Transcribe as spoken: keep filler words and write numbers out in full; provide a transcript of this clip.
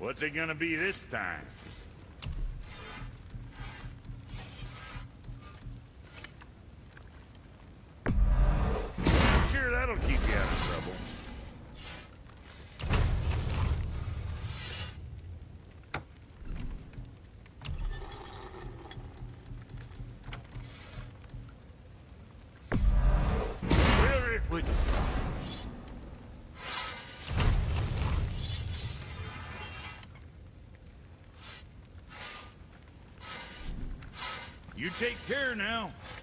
What's it gonna be this time? I'm sure that'll keep you out of trouble. Where it would. You take care now.